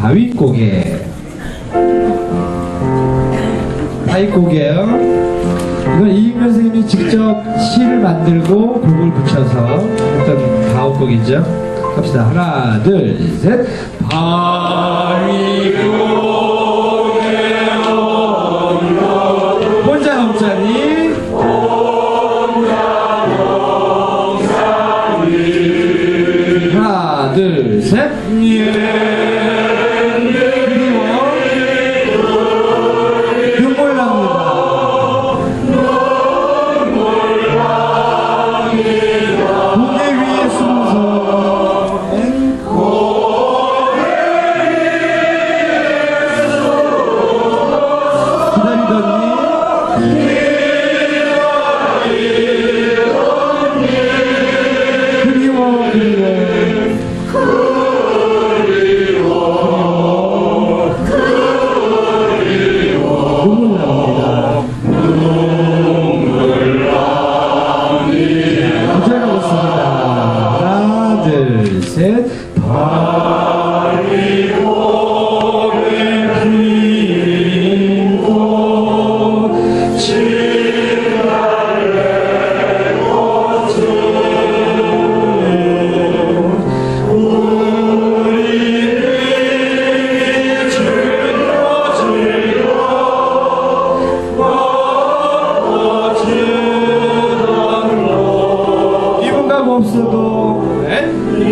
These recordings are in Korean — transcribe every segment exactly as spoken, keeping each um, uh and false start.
바위고개. 바위고개요. 이건 이익면 선생님이 직접 시를 만들고 곡을 붙여서 했던 가옥곡이죠. 갑시다. 하나, 둘, 셋. 바위고개 혼자 넘자니 하나, 둘, 셋. 없어도 네?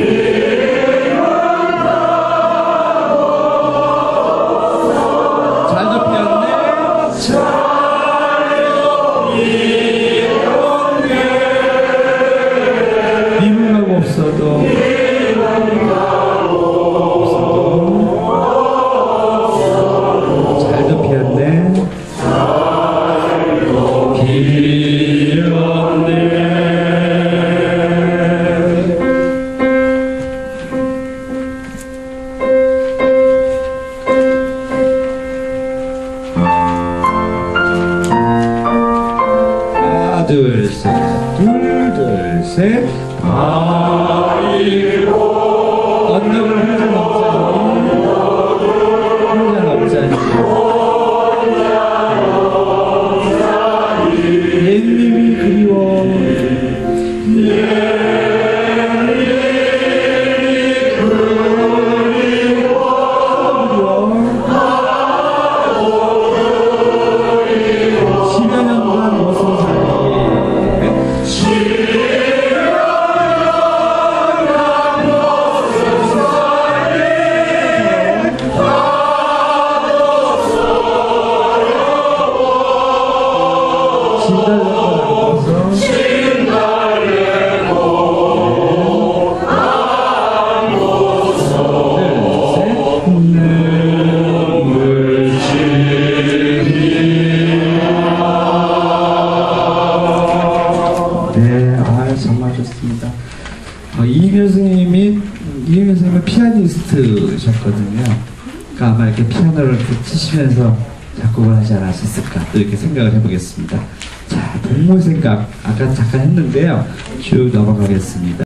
잘도 피었네. 미문가고 없어도 없어도 잘도 피었네. 둘, 셋, 둘, 둘, 셋. 바위고 언덕을 혼자 넘자니 혼자 넘자니 옛님이 그리워 옛님이 그리워 십여년간 무슨 사이 네, 아 정말 좋습니다. 어, 이익면 선생님이 이익면 선생님은 피아니스트셨거든요. 그러니까 아마 이렇게 피아노를 이렇게 치시면서 작곡을 하지 않았을까 또 이렇게 생각을 해보겠습니다. 자, 동물 생각 아까 잠깐 했는데요. 쭉 넘어가겠습니다.